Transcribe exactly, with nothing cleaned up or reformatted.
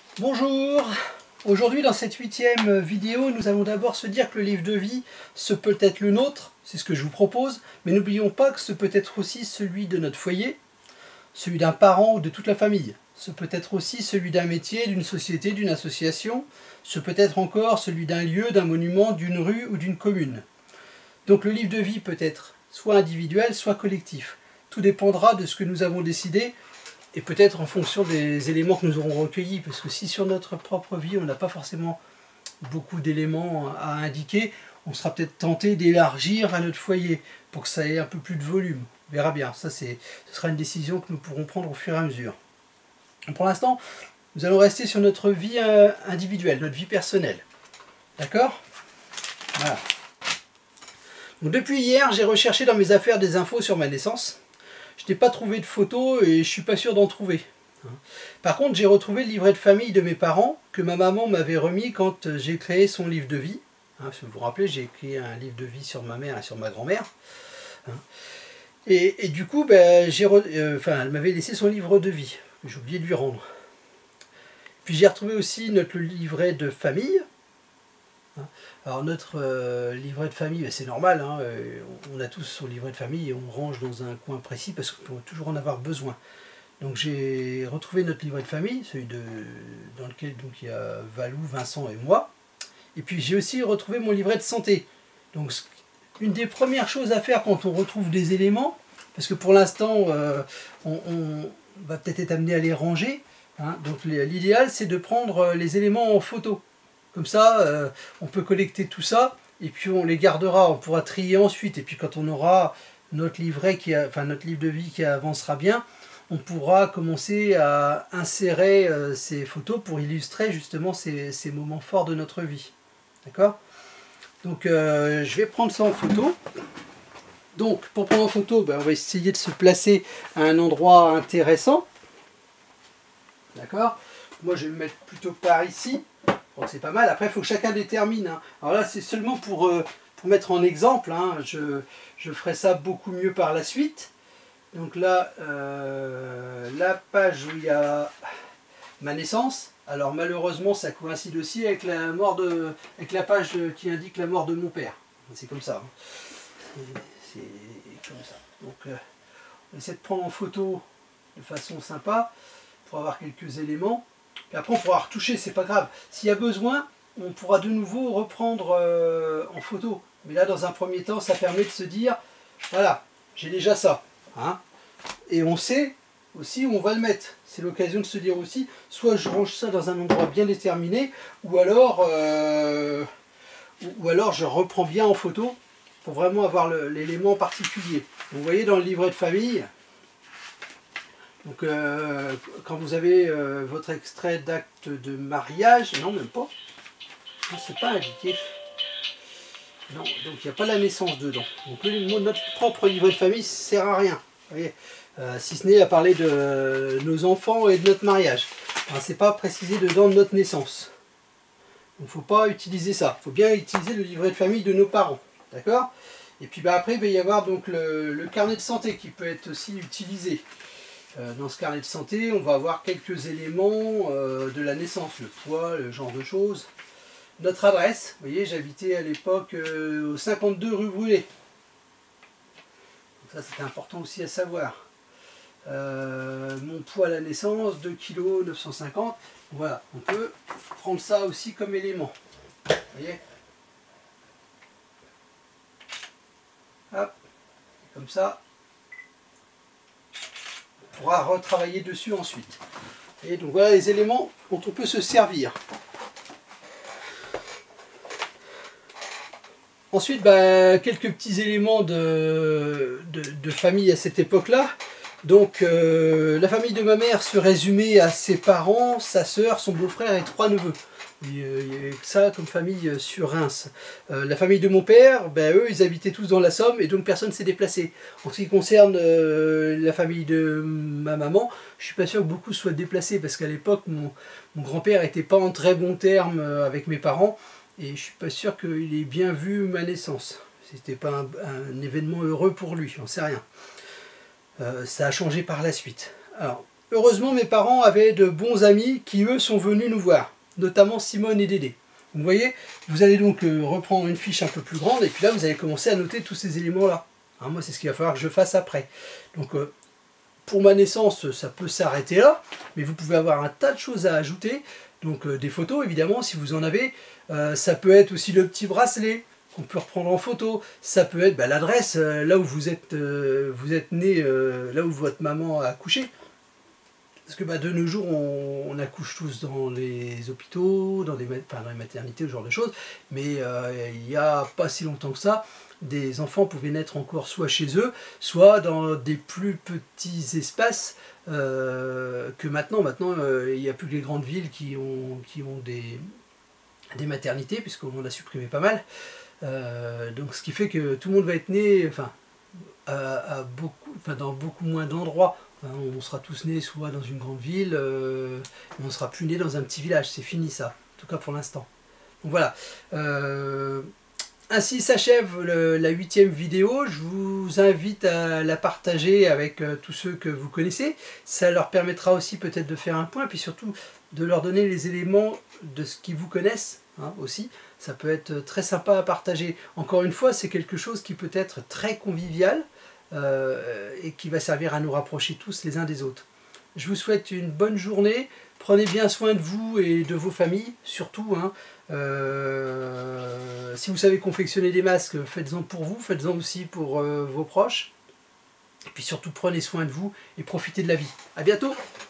Bonjour! Aujourd'hui dans cette huitième vidéo, nous allons d'abord se dire que le livre de vie, ce peut être le nôtre, c'est ce que je vous propose, mais n'oublions pas que ce peut être aussi celui de notre foyer, celui d'un parent ou de toute la famille. Ce peut être aussi celui d'un métier, d'une société, d'une association. Ce peut être encore celui d'un lieu, d'un monument, d'une rue ou d'une commune. Donc le livre de vie peut être soit individuel, soit collectif. Tout dépendra de ce que nous avons décidé et peut-être en fonction des éléments que nous aurons recueillis. Parce que si sur notre propre vie, on n'a pas forcément beaucoup d'éléments à indiquer, on sera peut-être tenté d'élargir à notre foyer pour que ça ait un peu plus de volume. On verra bien. Ça, ce sera une décision que nous pourrons prendre au fur et à mesure. Pour l'instant, nous allons rester sur notre vie individuelle, notre vie personnelle. D'accord ? Voilà. Donc, depuis hier, j'ai recherché dans mes affaires des infos sur ma naissance. Je n'ai pas trouvé de photos et je ne suis pas sûr d'en trouver. Par contre, j'ai retrouvé le livret de famille de mes parents que ma maman m'avait remis quand j'ai créé son livre de vie. Si vous vous rappelez, j'ai écrit un livre de vie sur ma mère et sur ma grand-mère. Et, et du coup, ben, j'ai re... euh, enfin, elle m'avait laissé son livre de vie, que j'ai oublié de lui rendre. Puis j'ai retrouvé aussi notre livret de famille. Alors notre euh, livret de famille, ben, c'est normal, hein, euh, on a tous son livret de famille et on range dans un coin précis parce qu'on peut toujours en avoir besoin. Donc j'ai retrouvé notre livret de famille, celui de, dans lequel donc, il y a Valou, Vincent et moi. Et puis j'ai aussi retrouvé mon livret de santé. Donc une des premières choses à faire quand on retrouve des éléments, parce que pour l'instant euh, on, on va peut-être être amené à les ranger, hein, donc l'idéal c'est de prendre les éléments en photo. Comme ça, euh, on peut collecter tout ça, et puis on les gardera, on pourra trier ensuite. Et puis quand on aura notre livret, qui a, enfin notre livre de vie qui avancera bien, on pourra commencer à insérer euh, ces photos pour illustrer justement ces, ces moments forts de notre vie. D'accord ? Donc euh, je vais prendre ça en photo. Donc pour prendre en photo, ben, on va essayer de se placer à un endroit intéressant. D'accord ? Moi je vais me mettre plutôt par ici. C'est pas mal, après il faut que chacun détermine. Hein. Alors là c'est seulement pour, euh, pour mettre en exemple, hein. je, je ferai ça beaucoup mieux par la suite. Donc là, euh, la page où il y a ma naissance, alors malheureusement ça coïncide aussi avec la, mort de, avec la page qui indique la mort de mon père. C'est comme ça. Hein. C'est comme ça. Donc euh, on essaie de prendre en photo de façon sympa pour avoir quelques éléments. Et après on pourra retoucher, c'est pas grave. S'il y a besoin, on pourra de nouveau reprendre euh, en photo. Mais là, dans un premier temps, ça permet de se dire, voilà, j'ai déjà ça. Hein, et on sait aussi où on va le mettre. C'est l'occasion de se dire aussi, soit je range ça dans un endroit bien déterminé, ou alors, euh, ou, ou alors je reprends bien en photo pour vraiment avoir l'élément particulier. Vous voyez dans le livret de famille, donc euh, quand vous avez euh, votre extrait d'acte de mariage, non même pas, c'est pas indiqué. Non, donc il n'y a pas la naissance dedans. Donc le, notre propre livret de famille ne sert à rien. Vous voyez, euh, si ce n'est à parler de nos enfants et de notre mariage. Ce n'est pas précisé dedans de notre naissance. Donc il ne faut pas utiliser ça. Il faut bien utiliser le livret de famille de nos parents. D'accord ? Et puis bah, après il va y avoir donc le, le carnet de santé qui peut être aussi utilisé. Euh, dans ce carnet de santé, on va avoir quelques éléments euh, de la naissance, le poids, le genre de choses. Notre adresse, vous voyez, j'habitais à l'époque euh, au cinquante-deux rue Brûlé. Ça, c'était important aussi à savoir. Euh, mon poids à la naissance, deux kilos neuf cent cinquante. Voilà, on peut prendre ça aussi comme élément. Vous voyez ? Hop, comme ça. On pourra retravailler dessus ensuite. Et donc voilà les éléments dont on peut se servir. Ensuite, bah, quelques petits éléments de, de, de famille à cette époque-là. Donc, euh, la famille de ma mère se résumait à ses parents, sa sœur, son beau-frère et trois neveux. Il y avait que ça comme famille sur Reims. Euh, la famille de mon père, ben, eux, ils habitaient tous dans la Somme et donc personne ne s'est déplacé. En ce qui concerne euh, la famille de ma maman, je ne suis pas sûr que beaucoup soient déplacés parce qu'à l'époque, mon, mon grand-père n'était pas en très bons termes avec mes parents. Et je ne suis pas sûr qu'il ait bien vu ma naissance. C'était pas un, un événement heureux pour lui, j'en sais rien. Euh, ça a changé par la suite. Alors, heureusement, mes parents avaient de bons amis qui, eux, sont venus nous voir, notamment Simone et Dédé. Vous voyez, vous allez donc euh, reprendre une fiche un peu plus grande, et puis là, vous allez commencer à noter tous ces éléments-là. Hein, moi, c'est ce qu'il va falloir que je fasse après. Donc, euh, pour ma naissance, ça peut s'arrêter là, mais vous pouvez avoir un tas de choses à ajouter. Donc, euh, des photos, évidemment, si vous en avez. Euh, ça peut être aussi le petit bracelet qu'on peut reprendre en photo. Ça peut être bah, l'adresse, euh, là où vous êtes, euh, vous êtes né, euh, là où votre maman a accouché. Parce que bah, de nos jours, on, on accouche tous dans les hôpitaux, dans, des, enfin, dans les maternités, ce genre de choses. Mais euh, il n'y a pas si longtemps que ça, des enfants pouvaient naître encore soit chez eux, soit dans des plus petits espaces euh, que maintenant. Maintenant, euh, il n'y a plus que les grandes villes qui ont, qui ont des, des maternités, puisqu'on en a supprimé pas mal. Euh, donc ce qui fait que tout le monde va être né enfin, à, à beaucoup, enfin, dans beaucoup moins d'endroits. Enfin, on sera tous nés soit dans une grande ville, euh, mais on ne sera plus nés dans un petit village. C'est fini ça, en tout cas pour l'instant. Donc voilà. Euh, ainsi s'achève la huitième vidéo. Je vous invite à la partager avec euh, tous ceux que vous connaissez. Ça leur permettra aussi peut-être de faire un point, puis surtout de leur donner les éléments de ce qu'ils vous connaissent hein, aussi. Ça peut être très sympa à partager. Encore une fois, c'est quelque chose qui peut être très convivial euh, et qui va servir à nous rapprocher tous les uns des autres. Je vous souhaite une bonne journée. Prenez bien soin de vous et de vos familles, surtout. Hein. Euh, si vous savez confectionner des masques, faites-en pour vous, faites-en aussi pour euh, vos proches. Et puis surtout, prenez soin de vous et profitez de la vie. À bientôt!